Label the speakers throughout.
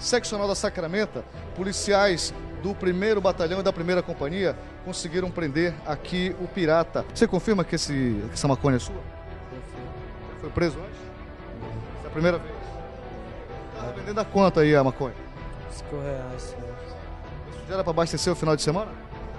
Speaker 1: seccional da Sacramento, policiais do 1º Batalhão e da 1ª Companhia conseguiram prender aqui o pirata. Você confirma que essa maconha é sua? Foi preso antes? Essa é a primeira vez? Tá vendendo a quanto aí a maconha?
Speaker 2: R$5.
Speaker 1: Já era para abastecer o final de semana?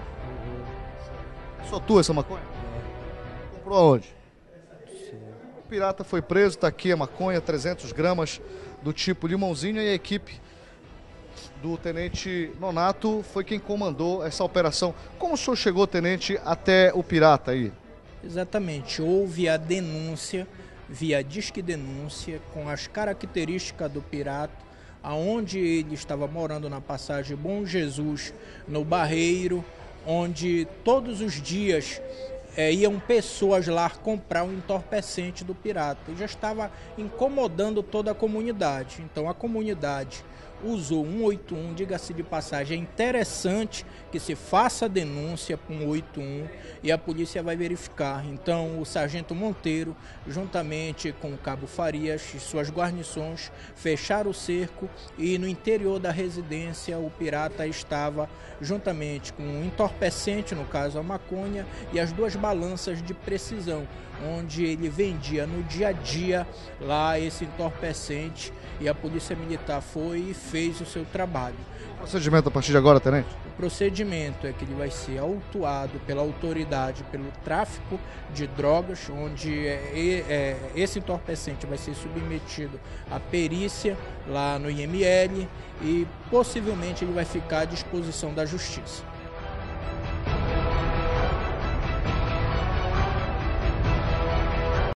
Speaker 1: É só tua essa maconha? Comprou aonde? O pirata foi preso, está aqui a maconha, 300 gramas do tipo limãozinho, e a equipe do Tenente Nonato foi quem comandou essa operação. Como o senhor chegou, tenente, até o pirata aí?
Speaker 2: Exatamente, houve a denúncia, via disque denúncia, com as características do pirata, aonde ele estava morando na passagem Bom Jesus, no Barreiro, onde todos os dias iam pessoas lá comprar um entorpecente do pirata. E já estava incomodando toda a comunidade. Então a comunidade usou 181, diga-se de passagem, é interessante que se faça a denúncia com 181 e a polícia vai verificar. Então o sargento Monteiro, juntamente com o cabo Farias e suas guarnições, fecharam o cerco e no interior da residência o pirata estava juntamente com um entorpecente, no caso a maconha, e as 2 balanças de precisão, onde ele vendia no dia a dia lá esse entorpecente, e a polícia militar foi e fez o seu trabalho.
Speaker 1: O procedimento a partir de agora, tenente?
Speaker 2: O procedimento é que ele vai ser autuado pela autoridade pelo tráfico de drogas, onde esse entorpecente vai ser submetido à perícia lá no IML e possivelmente ele vai ficar à disposição da justiça.